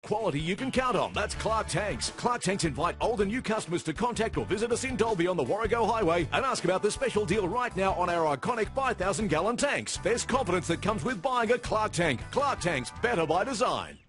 Quality you can count on. That's Clark Tanks. Clark Tanks invite old and new customers to contact or visit us in Dalby on the Warrego Highway and ask about the special deal right now on our iconic 5,000-gallon tanks. There's confidence that comes with buying a Clark Tank. Clark Tanks, better by design.